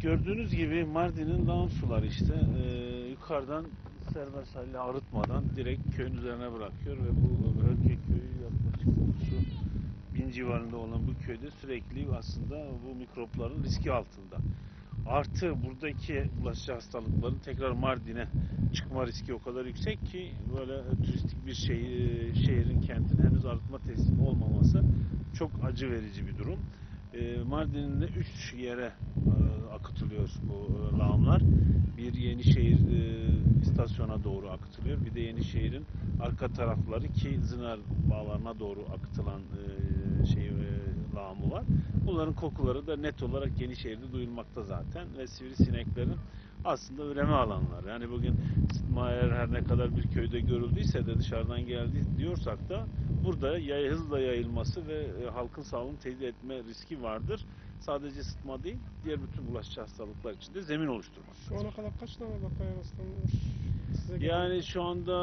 Gördüğünüz gibi Mardin'in lağım suları işte yukarıdan serbest halde arıtmadan direkt köyün üzerine bırakıyor ve bu Börke köyü yaklaşık su 1000 civarında olan bu köyde sürekli aslında bu mikropların riski altında. Artı buradaki bulaşıcı hastalıkların tekrar Mardin'e çıkma riski o kadar yüksek ki böyle turistik bir şehrin, kentin henüz arıtma tesisi olmaması çok acı verici bir durum. Mardin'in de 3 yere akıtılıyor bu lağımlar. Bir Yenişehir istasyona doğru akıtılıyor. Bir de Yenişehir'in arka tarafları ki Zınar bağlarına doğru akıtılan lağımı var. Bunların kokuları da net olarak Yenişehir'de duyulmakta zaten ve sivrisineklerin aslında üreme alanları. Yani bugün sıtma her ne kadar bir köyde görüldüyse de dışarıdan geldi diyorsak da burada hızla yayılması ve halkın sağlığını tehdit etme riski vardır. Sadece sıtma değil, diğer bütün bulaşıcı hastalıklar için de zemin oluşturmak. Şu ana kadar kaç tane vakaya rastlanmış? Yani şu anda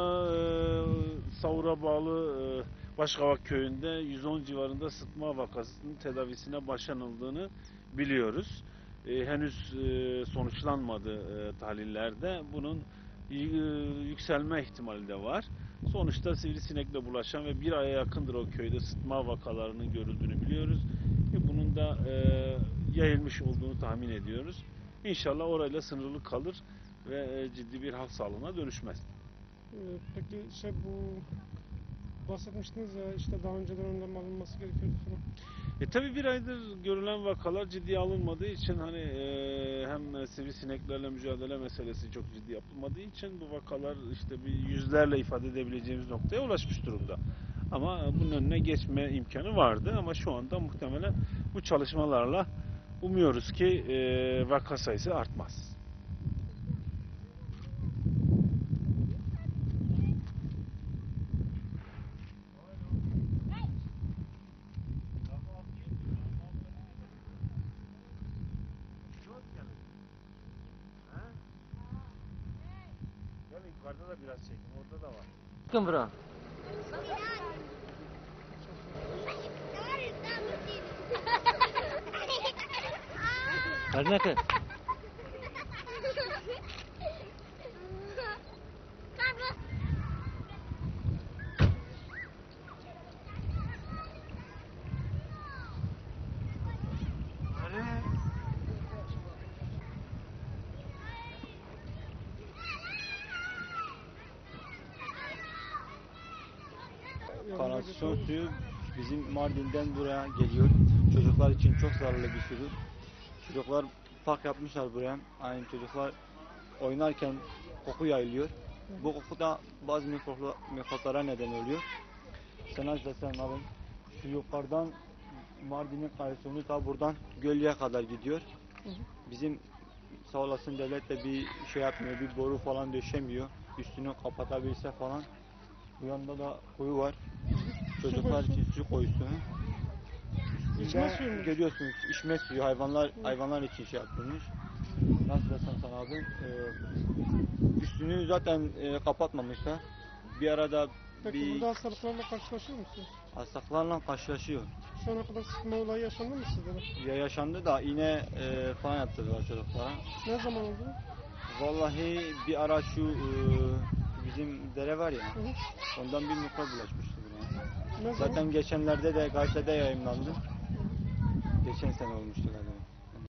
Savur'a bağlı Başkavak köyünde 110 civarında sıtma vakasının tedavisine başlanıldığını biliyoruz. Henüz sonuçlanmadı tahlillerde. Bunun yükselme ihtimali de var. Sonuçta sivrisinekle bulaşan ve bir aya yakındır o köyde sıtma vakalarının görüldüğünü biliyoruz. Bunun da yayılmış olduğunu tahmin ediyoruz. İnşallah orayla sınırlı kalır ve ciddi bir halk sağlığına dönüşmez. Peki bu bahsetmiştiniz ya işte daha önceden önlem alınması gerekiyor falan. Tabii bir aydır görülen vakalar ciddiye alınmadığı için hem sivrisineklerle mücadele meselesi çok ciddi yapılmadığı için bu vakalar işte bir yüzlerle ifade edebileceğimiz noktaya ulaşmış durumda. Ama bunun önüne geçme imkanı vardı ama şu anda muhtemelen bu çalışmalarla umuyoruz ki vaka sayısı artmaz. Yukarıda da biraz çekim, orada da var. Bakın bura. Hadi Kanalizasyon suyu bizim Mardin'den buraya geliyor. Çocuklar için çok zararlı bir sudur. Çocuklar park yapmışlar buraya. Aynı çocuklar oynarken koku yayılıyor. Bu koku da bazı mikroplara neden oluyor. Sen abim, şu yukarıdan Mardin'in kanalizasyonu ta buradan Gölye'ye kadar gidiyor. Bizim sağ olasın devlet de bir şey yapmıyor, bir boru falan döşemiyor. Üstünü kapatabilse falan. Bu yanda da kuyu var. Çocuklar için su kuyusu. İçme suyu mu? Görüyorsunuz içme suyu hayvanlar için şey yapılmış. Nasıl desem sana abi? Üstünü zaten kapatmamışlar. Bir arada Peki burada hastalıklarla karşılaşıyor musunuz? hastalıklarla karşılaşıyor. Şu ana kadar sıtma olayı yaşandı mı sizde de? Ya yaşandı da iğne falan yaptırdılar çocuklara. Ne zaman oldu? Vallahi bir ara şu bizim dere var ya, ondan bir mikrop bulaşmıştı buna. Ne Zaten zaman? geçenlerde de gazetede yayınlandı. Geçen sene olmuştu galiba.